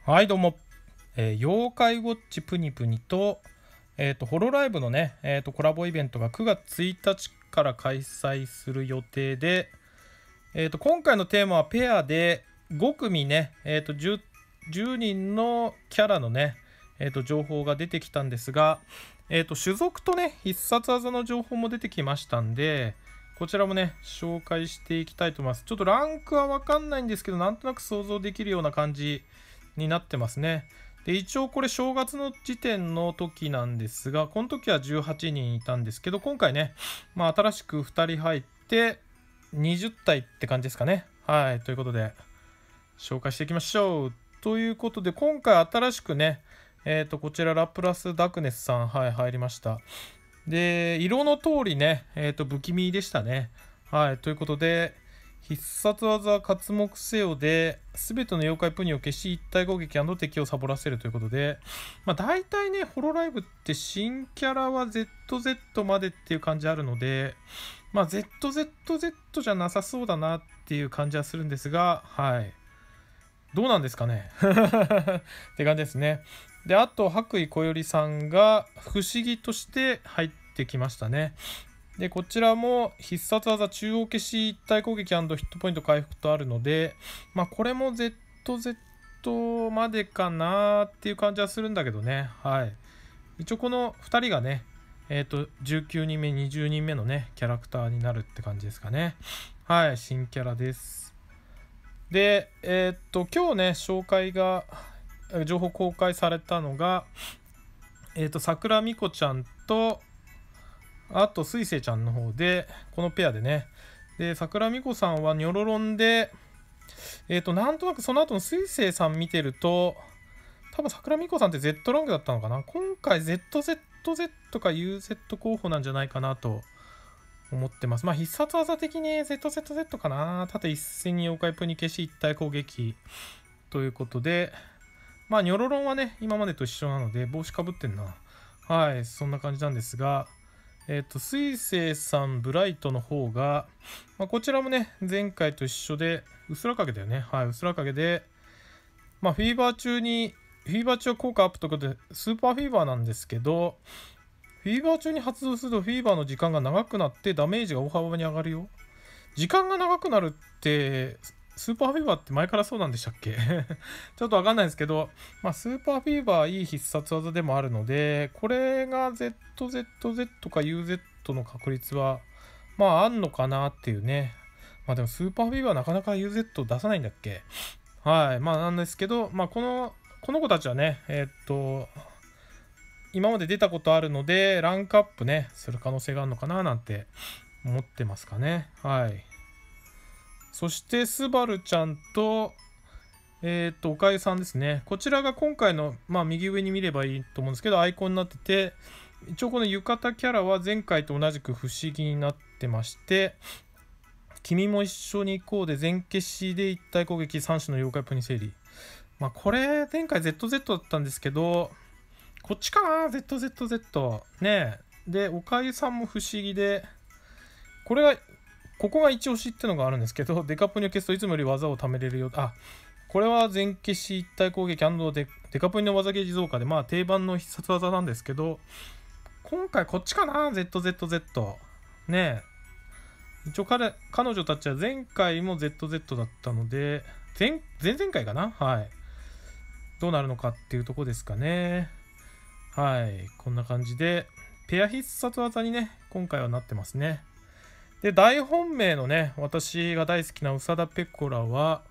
はい、どうも。妖怪ウォッチプニプニと、ホロライブのね、コラボイベントが9月1日から開催する予定で、今回のテーマはペアで5組ね、10人のキャラのね、情報が出てきたんですが、種族とね、必殺技の情報も出てきましたんで、こちらもね、紹介していきたいと思います。ちょっとランクはわかんないんですけど、なんとなく想像できるような感じになってますね。で、一応これ正月の時点の時なんですが、この時は18人いたんですけど、今回ね、新しく2人入って20体って感じですかね。はい、ということで紹介していきましょう。ということで、今回新しくね、こちらラプラスダークネスさん、はい、入りました。で、色の通りね、不気味でしたね。はい、ということで、必殺技活目せよで、すべての妖怪プニを消し、一体攻撃&敵をサボらせるということで、大体ね、ホロライブって新キャラは ZZ までっていう感じあるので、ZZZ じゃなさそうだなっていう感じはするんですが、はい。どうなんですかねって感じですね。で、あと、白衣小よさんが不思議として入ってきましたね。で、こちらも必殺技中央消し一体攻撃&ヒットポイント回復とあるので、これも ZZ までかなっていう感じはするんだけどね。はい。一応この2人がね、19人目、20人目のね、キャラクターになるって感じですかね。はい、新キャラです。で、今日ね、紹介が、情報公開されたのが、桜美子ちゃんと、あと、水星ちゃんの方で、このペアでね。で、桜美子さんはニョロロンで、なんとなくその後の水星さん見てると、多分桜美子さんって Z ランクだったのかな。今回 ZZZ か UZ 候補なんじゃないかなと思ってます。必殺技的に ZZZ かな。縦一線に妖怪プニ消し一体攻撃ということで、ニョロロンはね、今までと一緒なので、帽子かぶってんな。はい、そんな感じなんですが、水星さん、ブライトの方が、こちらもね、前回と一緒で、薄ら影だよね。はい、薄ら影で、フィーバー中は効果アップということで、スーパーフィーバーなんですけど、フィーバー中に発動するとフィーバーの時間が長くなってダメージが大幅に上がるよ。時間が長くなるって、スーパーフィーバーって前からそうなんでしたっけちょっとわかんないですけど、スーパーフィーバーいい必殺技でもあるので、これが ZZZ か UZ の確率は、あんのかなっていうね。でもスーパーフィーバーなかなか UZ 出さないんだっけ。はい。なんですけど、この子たちはね、今まで出たことあるので、ランクアップね、する可能性があるのかななんて思ってますかね。はい。そして、スバルちゃんと、おかゆさんですね。こちらが今回の、右上に見ればいいと思うんですけど、アイコンになってて、一応この浴衣キャラは前回と同じく不思議になってまして、君も一緒に行こうで全消しで一体攻撃3種の妖怪プニ整理。これ、前回 ZZ だったんですけど、こっちかな ?ZZZ。ねえ。で、おかゆさんも不思議で、ここが一押しってのがあるんですけど、デカプニを消すといつもより技を貯めれるよ。これは全消し一体攻撃デカプニの技ゲージ増加で、定番の必殺技なんですけど、今回こっちかな ?ZZZ。ねえ。一応彼女たちは前回も ZZ だったので、前々回かなはい。どうなるのかっていうとこですかね。はい。こんな感じで、ペア必殺技にね、今回はなってますね。で、大本命のね、私が大好きなウサダペコラは、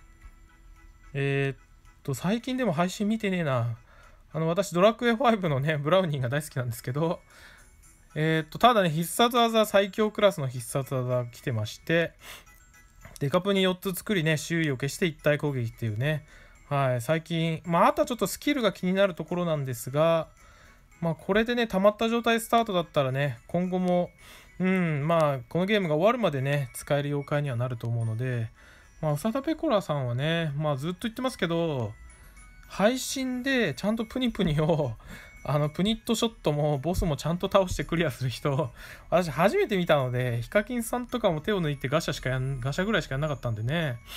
最近でも配信見てねえな。私、ドラクエ5のね、ブラウニーが大好きなんですけど、ただね、必殺技、最強クラスの必殺技が来てまして、デカプに4つ作りね、周囲を消して一体攻撃っていうね、はい、最近、あとはちょっとスキルが気になるところなんですが、これでね、溜まった状態スタートだったらね、今後も、このゲームが終わるまでね、使える妖怪にはなると思うので、ウサダペコラさんはね、ずっと言ってますけど、配信でちゃんとプニプニをプニットショットもボスもちゃんと倒してクリアする人、私初めて見たので、ヒカキンさんとかも手を抜いてガシャぐらいしかやんなかったんでね。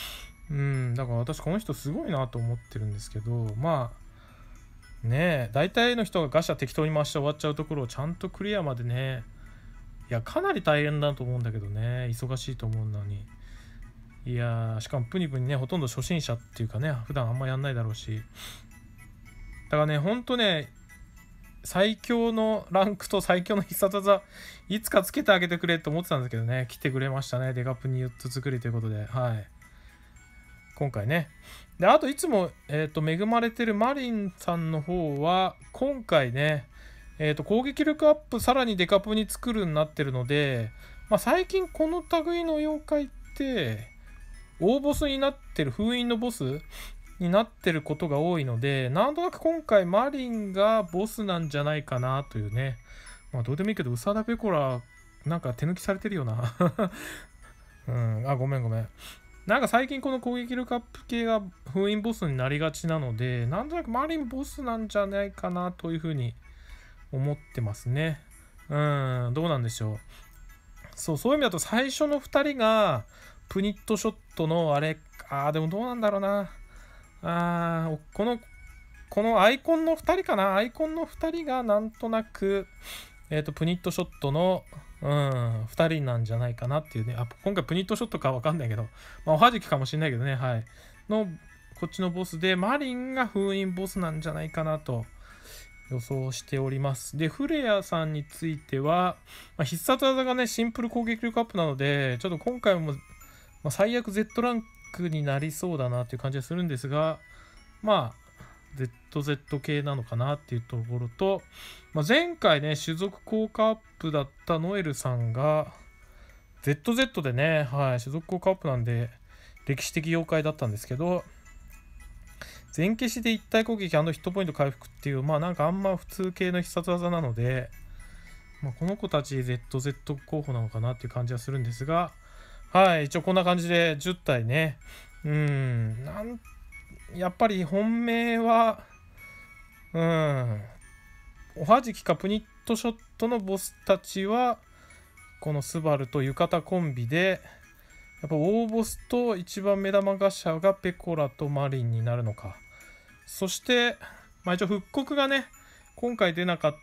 だから私この人すごいなと思ってるんですけど、まあねえ、大体の人がガシャ適当に回して終わっちゃうところをちゃんとクリアまでね、いやかなり大変だと思うんだけどね、忙しいと思うのに。いやしかもプニプニね、ほとんど初心者っていうかね、普段あんまやんないだろうし、だからね、ほんとね、最強のランクと最強の必殺技いつかつけてあげてくれと思ってたんですけどね、来てくれましたね。デカプニ4つ作りということで、はい、今回ね。で、あといつも、恵まれてるマリンさんの方は今回ね、攻撃力アップさらにデカプニ作るになってるので、まあ、最近この類の妖怪って大ボスになってる、封印のボスになってることが多いので、なんとなく今回マリンがボスなんじゃないかなというね。まあどうでもいいけど、ウサダペコラなんか手抜きされてるよな。ごめん。なんか最近この攻撃力アップ系が封印ボスになりがちなので、なんとなくマリンボスなんじゃないかなというふうに思ってますね。どうなんでしょう。そういう意味だと最初の2人がプニットショットのあれ、でもどうなんだろうな。このアイコンの2人かな。アイコンの2人がなんとなく、プニットショットの、2人なんじゃないかなっていうね。今回プニットショットかわかんないけど、まあ、おはじきかもしれないけどね。はい。の、こっちのボスで、マリンが封印ボスなんじゃないかなと予想しております。で、フレアさんについては、必殺技がね、シンプル攻撃力アップなので、ちょっと今回も、最悪 Z ランクになりそうだなっていう感じがするんですが、まあ、ZZ 系なのかなっていうところと、前回ね、種族効果アップだったノエルさんが、ZZ でね、種族効果アップなんで、歴史的妖怪だったんですけど、全消しで一体攻撃&ヒットポイント回復っていう、なんかあんま普通系の必殺技なので、この子たち ZZ 候補なのかなっていう感じはするんですが、一応こんな感じで10体ね。やっぱり本命は、おはじきかプニットショットのボスたちは、このスバルと浴衣コンビで、やっぱ大ボスと一番目玉頭がペコラとマリンになるのか。そして、一応復刻がね、今回出なかった、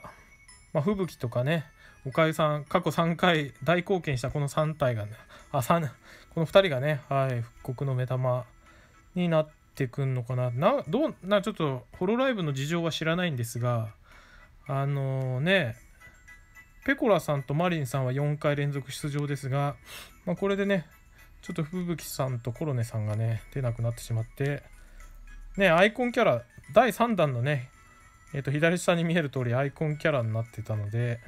吹雪とかね、おかゆさん、過去3回大貢献したこの3体がね、この2人がね、復刻の目玉になってくんのかな。ちょっとホロライブの事情は知らないんですが、ペコラさんとマリンさんは4回連続出場ですが、これでね、ちょっと吹雪さんとコロネさんがね、出なくなってしまって、ね、アイコンキャラ、第3弾のね、左下に見える通りアイコンキャラになってたので、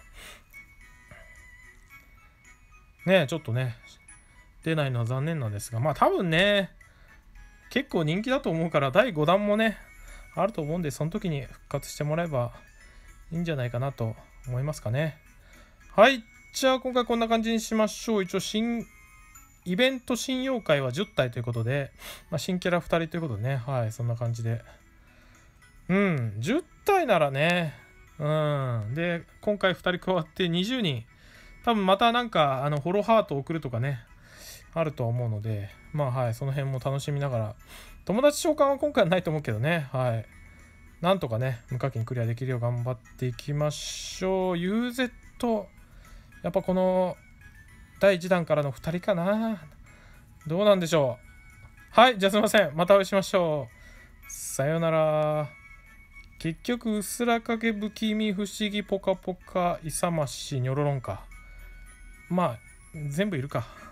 ね、ちょっとね、出ないのは残念なんですが、多分ね、結構人気だと思うから、第5弾もね、あると思うんで、その時に復活してもらえばいいんじゃないかなと思いますかね。はい。じゃあ今回こんな感じにしましょう。一応イベント新妖怪は10体ということで、新キャラ2人ということでね、そんな感じで。10体ならね、で、今回2人加わって20人、多分またなんか、ホロハートを送るとかね、あると思うので、その辺も楽しみながら、友達召喚は今回はないと思うけどね、なんとかね、無課金クリアできるよう頑張っていきましょう。UZ、やっぱこの第1弾からの2人かな。どうなんでしょう。じゃあすいません。またお会いしましょう。さよなら。結局、うっすら影不気味不思議ポカポカ勇ましニョロロンか。全部いるか。